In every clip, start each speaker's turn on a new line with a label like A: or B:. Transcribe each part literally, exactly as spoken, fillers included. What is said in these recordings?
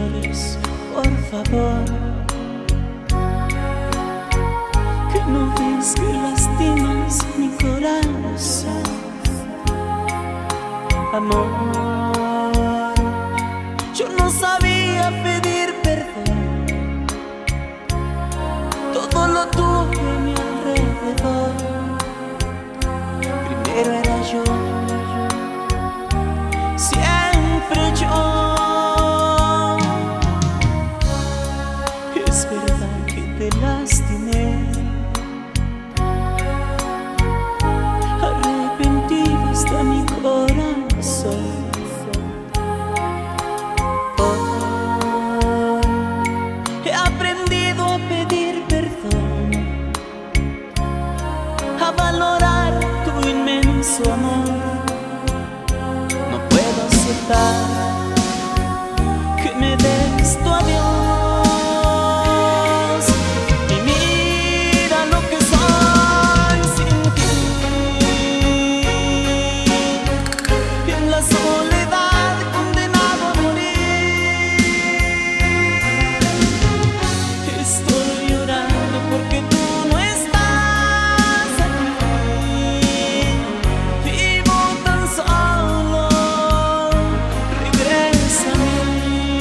A: llores, por favor. Que no ves que lastimas mi corazón. Amor, yo no sabía pedir perdón. Todo lo tuve a mi alrededor. Primero era yo, siempre yo. Es verdad que te lastimé. Arrepentido está mi corazón. Hoy he aprendido a pedir perdón, a valorar tu inmenso amor. No puedo aceptar que me des tu adiós. Y mira lo que soy sin ti. En la soledad condenado a morir. Estoy llorando porque tú no estás aquí. Vivo tan solo, regresa a mí.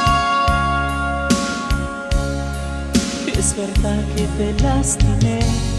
A: Es verdad que te lastimé.